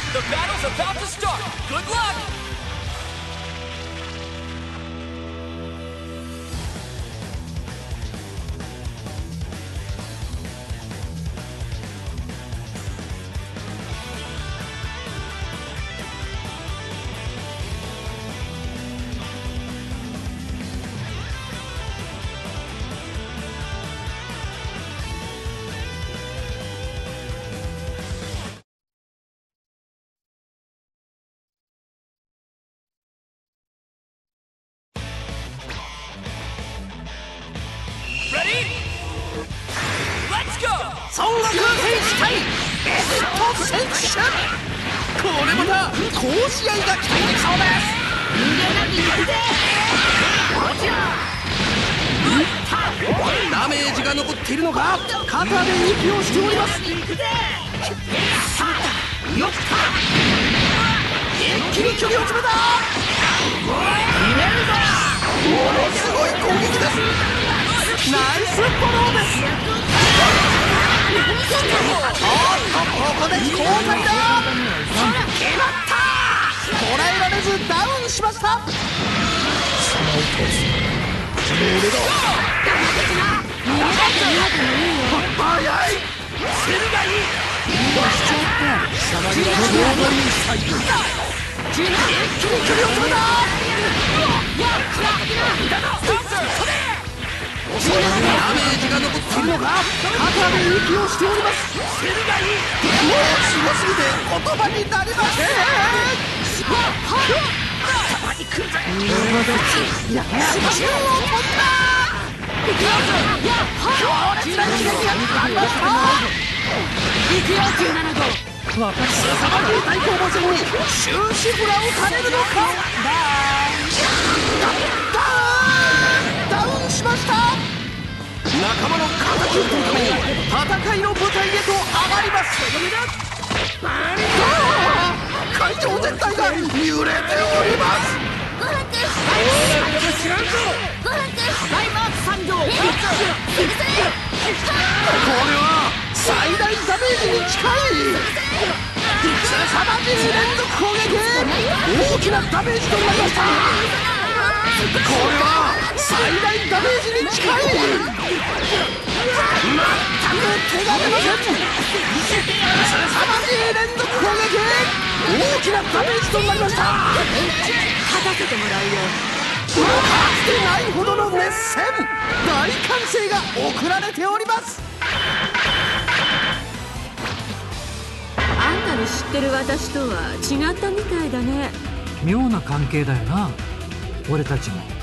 The battle's about to start. Good luck! Ready? Let's go! 孫悟空戦士対ベジート選手、これまた好試合が期待できそうです。人間が逃げてこちらダメージが残っているのか、肩で息をしております。さあよっ一気に距離を詰めた。決めるぞ。ものすごい攻撃です。ナイスフォローです。ここで交代だ。決まった。捉えられずダウンしました。その突俺だ。早い。セルがいい。しちゃった。貴様にはちょうどいいサイズ。一気に距離を詰めた。ダメージが残っているのか、肩で息をしております。セルがいい。もうすごすぎて言葉になりません。頭に来るぜ。中を取った。強烈な一撃が決まりました。行くよ17号。凄まじい対抗馬戦に終止符が打たれるのか。ダウンしました。仲間の敵を取るために戦いの舞台へと上がります。会場全体が揺れております。ごはんくん知らんぞ。ごはんくんただいま参上。これは最大ダメージに近い。凄まじい連続攻撃。大きなダメージとなりました。これは最大ダメージに近い。全く手が出ません。凄まじい連続攻撃。大きなダメージとなりました。勝たせてもらうよ。かつてないほどの熱戦、大歓声が送られております。 あんたの知ってる私とは違ったみたいだね。 妙な関係だよな、俺たちも。